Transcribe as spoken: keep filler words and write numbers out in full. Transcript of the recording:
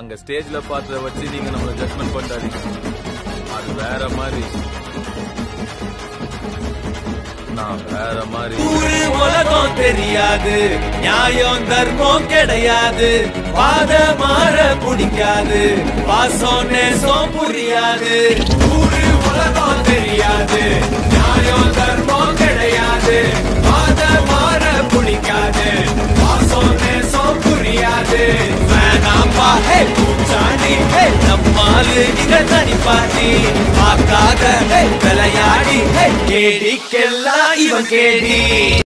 அங்க ஸ்டேஜ்ல பார்த்தத வச்சு நீங்க நம்மள ஜட்ஜ்மெண்ட் பண்ணாதீங்க. அது வேற மாதிரி, நான் வேற மாதிரி. ஊரு உலகம் தெரியாது, நியாயம் தர்மம் கிடையாது, பாத மாற பிடிக்காது, பாசம் நேசம் புரியாது. ஊரு உலகம் தெரியாது, நியாயம் தர்மம் கிடையாது, பாத மாற பிடிக்காது, பாசம் நேசம் புரியாது. வேணாம்பா ஹே பூச்சாண்டி, ஹே நம்மாலு இங்க தனிப்பாண்டி, பார்க்காத ஹே விளையாடி, ஹே கேடிக்கெல்லாம் இவன் கேடி.